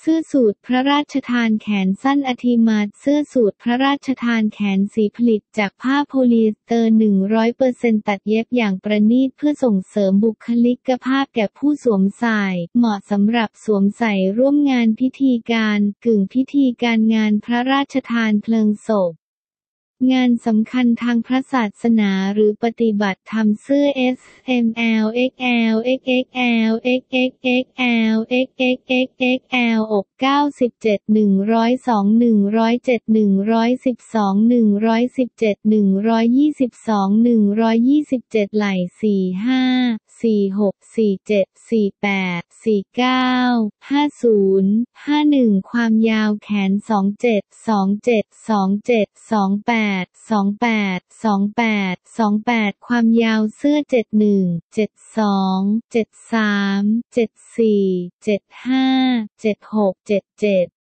เสื้อสูทพระราชทานแขนสั้นอธิมาศเสื้อสูทพระราชทานแขนสีผลิตจากผ้าโพลีเอสเตอร์ 100% ตัดเย็บอย่างประณีตเพื่อส่งเสริมบุคลิกภาพแก่ผู้สวมใส่เหมาะสำหรับสวมใส่ร่วมงานพิธีการกึ่งพิธีการงานพระราชทานเพลิงศพงานสำคัญทางพระศาสนาหรือปฏิบัติธรรมเสื้อ S M L XL XXL XXXL XXXXL อก97 102 107 112 117 122 127ไหล่45 46 47 48 49 50 51ความยาวแขน27 27 27 28 28 28 28ความยาวเสื้อ71 72 73 74 75 76 77